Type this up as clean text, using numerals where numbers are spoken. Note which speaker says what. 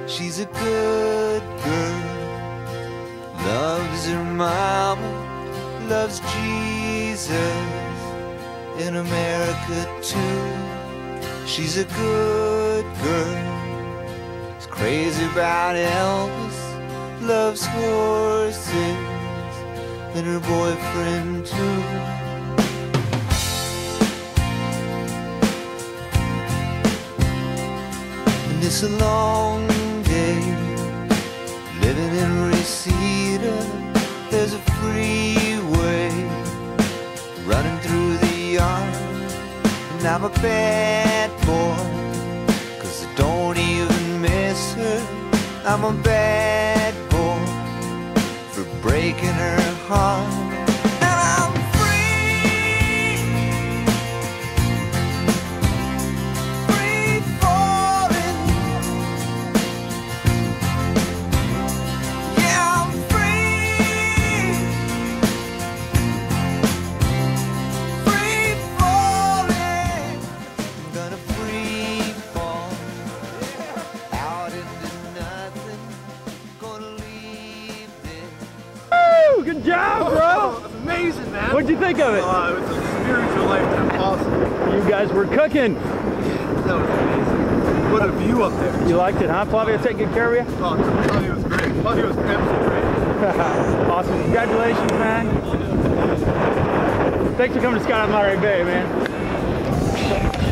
Speaker 1: She's a good girl, loves her mama, loves Jesus, in America too. She's a good girl, is crazy about Elvis, loves horses, and her boyfriend too. And it's a long day, living in Reseda. There's a freeway running through the yard, and I'm a bad boy, 'cause I don't even miss her. I'm a bad boy for breaking her heart. And I'm free, free falling. Yeah, I'm free, free falling. I'm gonna free fall out into nothing. Gonna leave this.
Speaker 2: Woo! Good job, bro!
Speaker 3: That's amazing, man.
Speaker 2: What'd you think of it?
Speaker 3: It was a spiritual lifetime, awesome.
Speaker 2: You guys were cooking.
Speaker 3: That was amazing. What a view up there.
Speaker 2: You liked it, huh? Flavio take good care of you?
Speaker 3: Oh, Flavio was great. Flavio was absolutely great.
Speaker 2: Awesome. Congratulations, man. Thanks for coming to Scott on Monterey Bay, man.